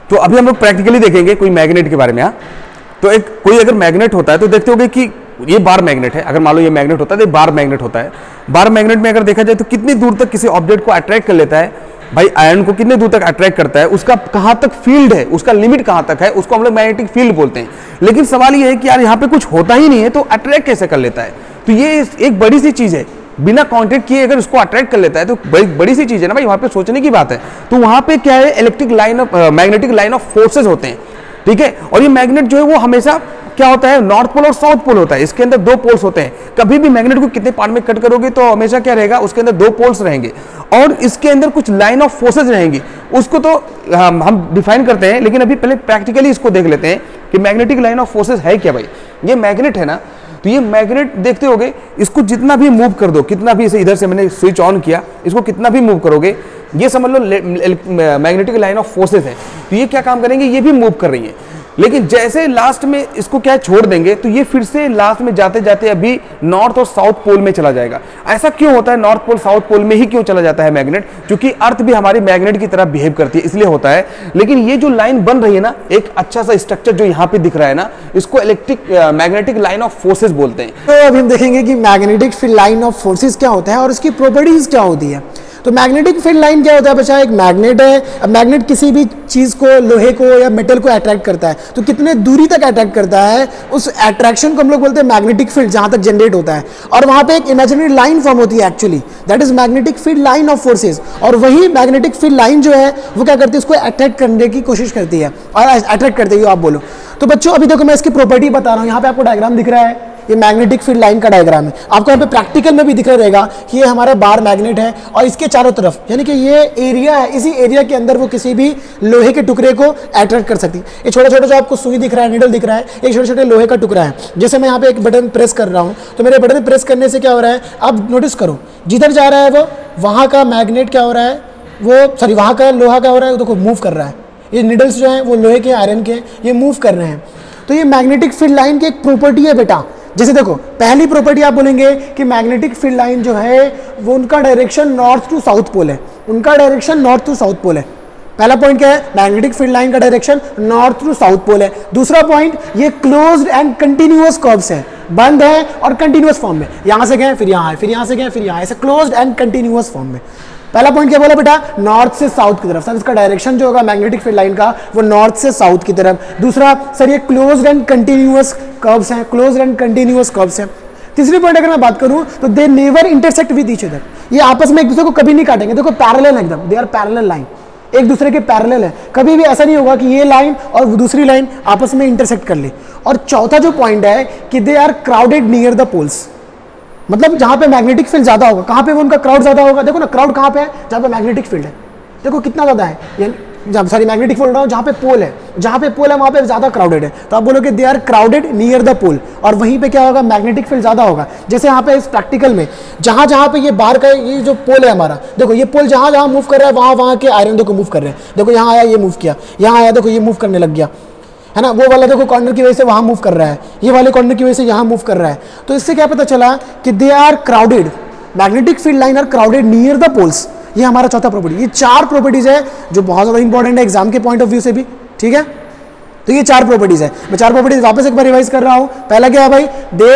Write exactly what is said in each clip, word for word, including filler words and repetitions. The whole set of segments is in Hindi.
तो अभी हम लोग प्रैक्टिकली देखेंगे कोई मैग्नेट के बारे में। हाँ, तो एक कोई अगर मैग्नेट होता है तो देखते होगे कि ये बार मैग्नेट है, अगर मान लो ये मैग्नेट होता है तो ये बार मैग्नेट होता है। बार मैग्नेट में अगर देखा जाए तो कितनी दूर तक किसी ऑब्जेक्ट को अट्रैक्ट कर लेता है, भाई आयरन को कितने दूर तक अट्रैक्ट करता है, उसका कहां तक फील्ड है, उसका लिमिट कहां तक है, उसको हम लोग मैग्नेटिक फील्ड बोलते हैं। लेकिन सवाल ये है कि यार यहाँ पे कुछ होता ही नहीं है तो अट्रैक्ट कैसे कर लेता है। तो ये एक बड़ी सी चीज है, बिना कांटेक्ट किए अगर उसको अट्रैक्ट कर लेता है तो बड़ी बड़ी सी चीज है ना भाई, वहां पे सोचने की बात है। तो वहां पे क्या है, electric line of magnetic line of forces होते हैं, ठीक है। और ये मैग्नेट जो है वो हमेशा क्या होता है, नॉर्थ पोल और साउथ पोल होता है, इसके अंदर दो पोल्स होते हैं। कभी भी मैग्नेट को कितने पार्ट में कट करोगे तो हमेशा क्या रहेगा, उसके अंदर दो पोल्स रहेंगे और इसके अंदर कुछ लाइन ऑफ फोर्सेज रहेंगी। उसको तो हम हम डिफाइन करते हैं, लेकिन अभी पहले प्रैक्टिकली इसको देख लेते हैं कि मैग्नेटिक लाइन ऑफ फोर्सेज है क्या। भाई ये मैग्नेट है ना, तो ये मैग्नेट देखते होगे, इसको जितना भी मूव कर दो, कितना भी इसे इधर से मैंने स्विच ऑन किया, इसको कितना भी मूव करोगे, ये समझ लो मैग्नेटिक लाइन ऑफ फोर्सेज है। तो ये क्या काम करेंगे, ये भी मूव कर रही है, लेकिन जैसे लास्ट में इसको क्या छोड़ देंगे तो ये फिर से लास्ट में जाते जाते अभी नॉर्थ और साउथ पोल में चला जाएगा। ऐसा क्यों होता है, नॉर्थ पोल साउथ पोल में ही क्यों चला जाता है मैग्नेट, क्योंकि अर्थ भी हमारी मैग्नेट की तरह बिहेव करती है, इसलिए होता है। लेकिन ये जो लाइन बन रही है ना, एक अच्छा सा स्ट्रक्चर जो यहाँ पे दिख रहा है ना, इसको electric magnetic line of forces बोलते हैं। तो अभी हम देखेंगे कि magnetic field line of forces क्या होता है और उसकी प्रॉपर्टीज क्या होती है। तो मैग्नेटिक फील्ड लाइन क्या होता है बच्चा, एक मैग्नेट है। अब मैग्नेट किसी भी चीज को, लोहे को या मेटल को अट्रैक्ट करता है, तो कितने दूरी तक अट्रैक्ट करता है, उस अट्रैक्शन को हम लोग बोलते हैं मैग्नेटिक फील्ड, जहां तक जनरेट होता है। और वहां पे एक इमेजिनरी लाइन फॉर्म होती है actually, that is magnetic field line of forces. और वही मैग्नेटिक फील्ड लाइन जो है वो क्या करती है, उसको अट्रैक्ट करने की कोशिश करती है और अट्रैक्ट करती है, आप बोलो। तो बच्चों अभी देखो मैं इसकी प्रॉपर्टी बता रहा हूँ, यहाँ पे आपको डायग्राम दिख रहा है, ये मैग्नेटिक फील्ड लाइन का डायग्राम है। आपको यहाँ पे प्रैक्टिकल में भी दिख रहा रहेगा कि ये हमारा बार मैग्नेट है और इसके चारों तरफ यानी कि ये एरिया है, इसी एरिया के अंदर वो किसी भी लोहे के टुकड़े को अट्रैक्ट कर सकती है। ये छोटा छोटा जो आपको सुई दिख रहा है, निडल दिख रहा है, एक छोटे छोटे लोहे का टुकड़ा है। जैसे मैं यहाँ पे एक बटन प्रेस कर रहा हूँ तो मेरे बटन प्रेस करने से क्या हो रहा है, अब नोटिस करो, जिधर जा रहा है वो वहाँ का मैग्नेट क्या हो रहा है, वो सॉरी वहाँ का लोहा क्या हो रहा है, देखो मूव कर रहा है। ये निडल्स जो है वो लोहे के, आयरन के, ये मूव कर रहे हैं। तो ये मैग्नेटिक फील्ड लाइन की एक प्रॉपर्टी है बेटा। जैसे देखो पहली प्रॉपर्टी आप बोलेंगे कि मैग्नेटिक फील्ड लाइन जो है वो उनका direction north to south pole है, उनका direction north to south pole है। पहला पॉइंट क्या है, मैग्नेटिक फील्ड लाइन का direction north to south pole है। दूसरा पॉइंट, ये क्लोज्ड एंड कंटिन्यूअस कर्व्स है, बंद है और कंटिन्यूअस फॉर्म में, यहां से गए फिर यहां है, फिर यहां से गए फिर यहां, ऐसे क्लोज्ड एंड कंटिन्यूअस फॉर्म में। पहला पॉइंट क्या बोला बेटा, नॉर्थ से साउथ की तरफ। सर इसका डायरेक्शन जो होगा मैग्नेटिक फील्ड लाइन का वो नॉर्थ से साउथ की तरफ। दूसरा सर ये क्लोज्ड एंड कंटिन्यूअस कर्व्स हैं, क्लोज्ड एंड कंटिन्यूअस कर्व्स हैं। तीसरी पॉइंट अगर मैं बात करूं तो they never intersect with each other, ये आपस में एक दूसरे को कभी नहीं काटेंगे। देखो पैरेलल एकदम, दे आर पैरेलल लाइन, एक दूसरे के पैरेलल है। कभी भी ऐसा नहीं होगा कि ये लाइन और दूसरी लाइन आपस में इंटरसेक्ट कर ले। और चौथा जो पॉइंट है कि they are crowded near the poles, मतलब जहां पे मैग्नेटिक फील्ड ज्यादा होगा, कहां पे वो उनका क्राउड ज्यादा होगा। देखो ना क्राउड कहां पे है, जहां पे मैग्नेटिक फील्ड है, देखो कितना ज्यादा है, यानी सॉरी मैग्नेटिक फील्ड जहां पे पोल है, जहां पे पोल है वहां पे ज्यादा क्राउडेड है। तो आप बोलोगे they are crowded near the pole, और वहीं पे क्या होगा, मैग्नेटिक फील्ड ज्यादा होगा। जैसे यहाँ पे इस प्रैक्टिकल में जहां जहां पे ये बाहर का ये जो पोल है हमारा, देखो ये पोल जहां जहां मूव कर रहा है वहां वहां के आयरन को मूव कर रहे हैं। देखो यहाँ आया ये मूव किया, यहाँ आया देखो ये मूव करने लग गया, है ना। वो वाला देखो कॉर्नर की वजह से वहां मूव कर रहा है, ये वाले कॉर्नर की वजह से यहां मूव कर रहा है। तो इससे क्या पता चला कि they are crowded, magnetic field line are crowded near the poles. ये हमारा चौथा प्रॉपर्टी। ये चार प्रॉपर्टीज है जो बहुत ज्यादा इंपॉर्टेंट है एग्जाम के पॉइंट ऑफ व्यू से भी, ठीक है। तो ये चार प्रॉपर्टीज है, मैं चार प्रॉपर्टीज वापस एक बार रिवाइज कर रहा हूं। पहला क्या है भाई,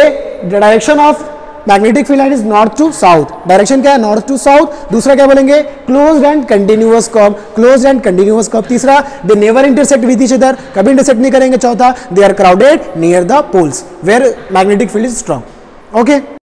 the direction of magnetic field line is north to south, direction क्या है, नॉर्थ टू साउथ। दूसरा क्या बोलेंगे, closed and continuous curve, closed and continuous curve. तीसरा, they never intersect with each other, कभी इंटरसेक्ट नहीं करेंगे। चौथा, they are crowded near the poles where magnetic field is strong. Okay.